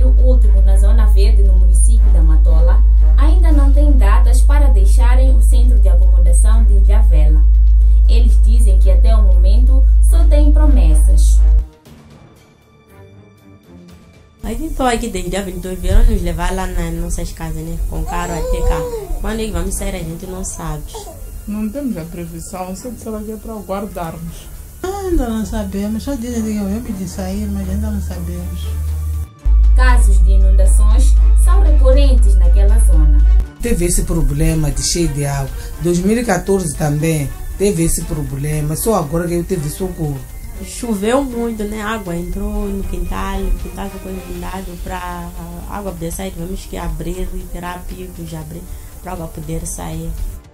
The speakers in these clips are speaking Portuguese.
terceiro último na Zona Verde no município da Matola, ainda não têm datas para deixarem o centro de acomodação de Ilhavela. Eles dizem que até o momento só têm promessas. A gente estou aqui desde a 22, vieram nos levar lá nas nossas casas, né? Com carro até cá. Quando é que vamos sair, a gente não sabe. Não temos a previsão, só que é para aguardarmos. Ainda não sabemos, só dizem que eu de sair, mas ainda não sabemos. Casos de inundações são recorrentes naquela zona. Teve esse problema de cheio de água. 2014 também teve esse problema, só agora que eu tive socorro. Choveu muito, né? A água entrou no quintal, o quintal ficou inundado. Para a água poder sair, tivemos que abrir e tirar picos de abrir para a água poder sair.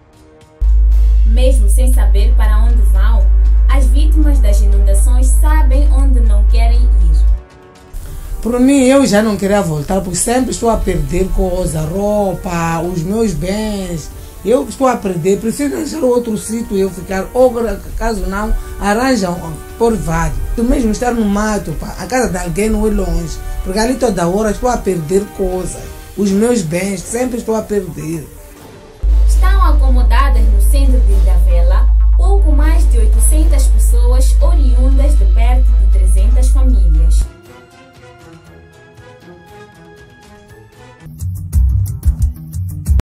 Mesmo sem saber para onde vão, as vítimas das inundações sabem onde não querem ir. Por mim, eu já não queria voltar, porque sempre estou a perder coisa, roupa, os meus bens. Eu estou a perder, preciso achar outro sítio eu ficar, ou caso não, arranjam por vários. Tu mesmo estar no mato, pá, a casa de alguém não é longe, porque ali toda hora estou a perder coisas, os meus bens, sempre estou a perder. Estão acomodadas no centro de Ilhavela pouco mais de 800 pessoas oriundas